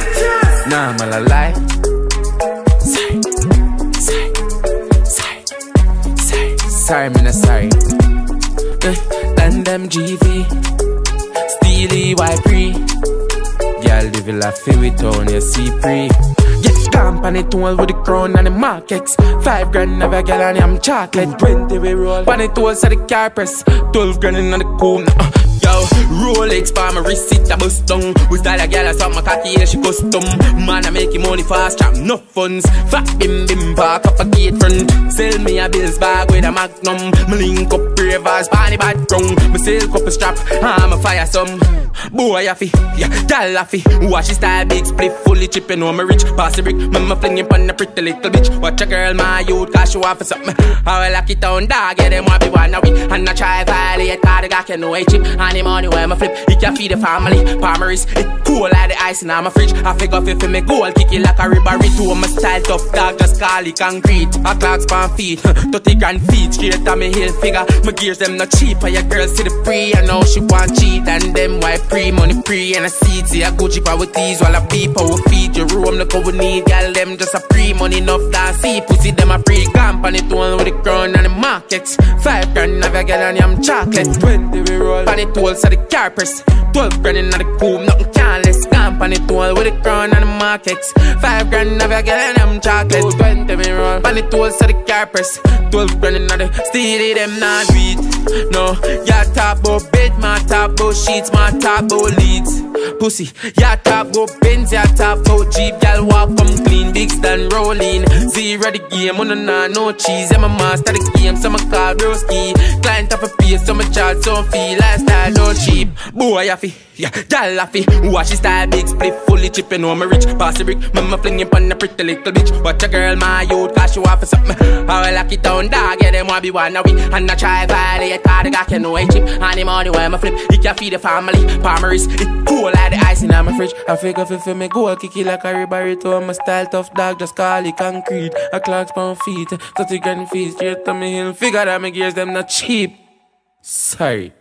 Nah, man, I lie. Sorry, me not sorry. And them GV, Steely white pre. Girl, live a life with on your C3. Get camp on it all with the crown and the markets. 5 grand never girl and I'm chocolate. 20 we roll. Pan it all so the car press. 12 grand in the comb. Yo, Rolex for my wrist, it a bust down. We style a girl, I saw my cocky, yeah, she custom. Man, I make him money fast, trap no funds. Fat bim bim, park up a gate front. Sell me a bills bag with a magnum. Me link up ravers, panny bad ground. Me sell cup a strap, I'm a fire some. Boy, I fi, yeah, gal I fi. Watch his style, big split, fully chipping on me rich. Pass the brick, mama flinging pon a pretty little bitch. Watch a girl, my youth, cause she want for something. I will lock it down, dog, yeah, them want be one a week. And I try violate, cause the guy can know a chip. And the money where my flip, he can feed the family. Palmeries, it cool like the ice in my fridge. I figure if me goal, kick it like a ribbery. To my style tough dog, just call it concrete. A clocks pan feet, 30 grand feet, straight on me heel figure. My gears them not cheap, and your girl see the pre. I know she want cheat, and them white pre, money pre. And I see it, see a Gucci power with these, while I beep power feed your room. Look how we need, girl, them just a pre. Money enough that see, pussy them a pre. Camp on it all with the crown and the markets. 5 grand have a girl and I'm chocolate. 20 we roll, pan it all so the car press. 12 grand in the comb, nothing careless. Camp on it all with the crown and the markets. 5 grand have a girl and I'm chocolate. 20 we roll, pan it all so the car press. 12 grand in the steely, them not weed. No, ya talk about bed, my talk about sheets, my talk about leads. Pussy, ya talk about Benz, ya talk about Jeep. Y'all walk come clean, bigs done rolling. Zero the game, no cheese. I'm a master the game, so my car broski. Client of a piece, so my charge so feel. Lifestyle don't cheap. Boy, I feel, yeah, y'all I feel. Watch his style, big split, fully chipping on my rich. Pass the brick, mama flinging pon a pretty little bitch. Watch a girl, my youth, cause she want for something. I will lock it down, dog, yeah, them want be one a week. And I try violate, cause the guy can know a chip. And the money where my flip, he can feed the family. Palmeries, it cool like the ice in my fridge. I figure if me go, kick it like a ribbery to my style tough dog, just call it concrete. A clocks pound feet, 30 grand feet, straight to me hill. Figure that my gears them not cheap. Sorry.